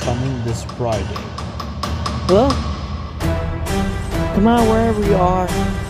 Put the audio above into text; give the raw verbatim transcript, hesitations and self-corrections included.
coming this Friday. Hello? Come on, wherever you are.